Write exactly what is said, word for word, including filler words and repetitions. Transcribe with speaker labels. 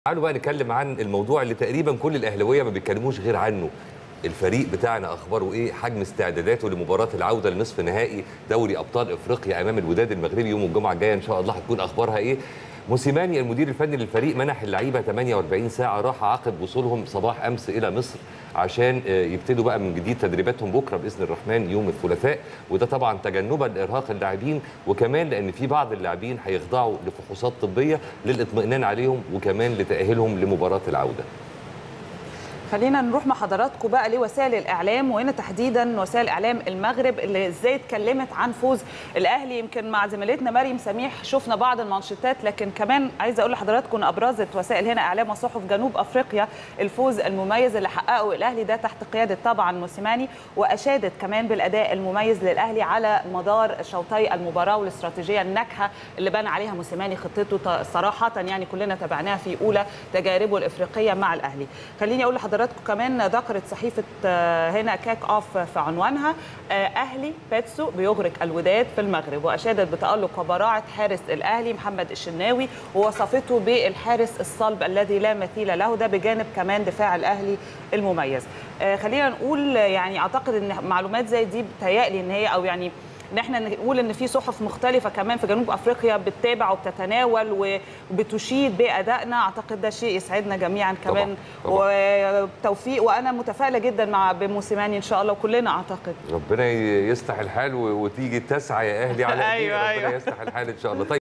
Speaker 1: تعالوا بقى نتكلم عن الموضوع اللي تقريبا كل الاهلاويه ما بيتكلموش غير عنه. الفريق بتاعنا اخباره ايه؟ حجم استعداداته لمباراه العوده لنصف نهائي دوري ابطال افريقيا امام الوداد المغربي يوم الجمعه الجايه ان شاء الله. هتكون اخبارها ايه؟ موسيماني المدير الفني للفريق منح اللعيبه ثمانية وأربعين ساعه راحه عقب وصولهم صباح امس الى مصر عشان يبتدوا بقى من جديد تدريباتهم بكره باذن الرحمن يوم الثلاثاء، وده طبعا تجنبا لارهاق اللاعبين، وكمان لان في بعض اللاعبين هيخضعوا لفحوصات طبيه للاطمئنان عليهم وكمان لتاهيلهم لمباراه العوده.
Speaker 2: خلينا نروح مع حضراتكم بقى لوسائل الاعلام، وهنا تحديدا وسائل اعلام المغرب اللي ازاي اتكلمت عن فوز الاهلي. يمكن مع زميلتنا مريم سميح شفنا بعض المانشيتات، لكن كمان عايزه اقول لحضراتكم ان ابرزت وسائل هنا اعلام وصحف جنوب افريقيا الفوز المميز اللي حققه الاهلي ده تحت قياده طبعا موسيماني، واشادت كمان بالاداء المميز للاهلي على مدار شوطي المباراه والاستراتيجيه الناجحه اللي بنى عليها موسيماني خطته صراحه، يعني كلنا تابعناها في اولى تجاربه الافريقيه مع الاهلي. خليني اقول لحضراتكم كمان ذكرت صحيفه هنا كاك اوف في عنوانها اهلي بيتسو بيغرق الوداد في المغرب، واشادت بتالق وبراعه حارس الاهلي محمد الشناوي ووصفته بالحارس الصلب الذي لا مثيل له، ده بجانب كمان دفاع الاهلي المميز. خلينا نقول يعني اعتقد ان معلومات زي دي بتهيألي ان هي او يعني ان احنا نقول ان في صحف مختلفه كمان في جنوب افريقيا بتتابع وبتتناول وبتشيد بادائنا، اعتقد ده شيء يسعدنا جميعا كمان وتوفيق، وانا متفائله جدا مع بموسيماني ان شاء الله وكلنا اعتقد.
Speaker 1: ربنا يصلح الحال وتيجي التاسعه يا اهلي على
Speaker 2: أيوة
Speaker 1: ربنا
Speaker 2: أيوة.
Speaker 1: يصلح الحال ان شاء الله. طيب